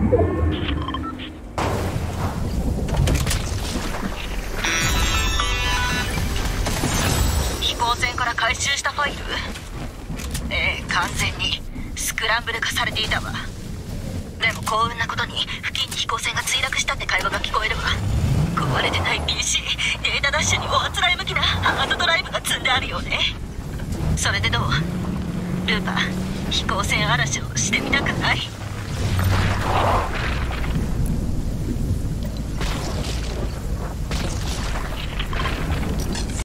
飛行船から回収したファイル？完全にスクランブル化されていたわ。でも幸運なことに付近に飛行船が墜落したって会話が聞こえるわ。壊れてない PC、 データダッシュにもあつらい向きなハードドライブが積んであるよね。それでどう？ルーパー、飛行船嵐をしてみたくない？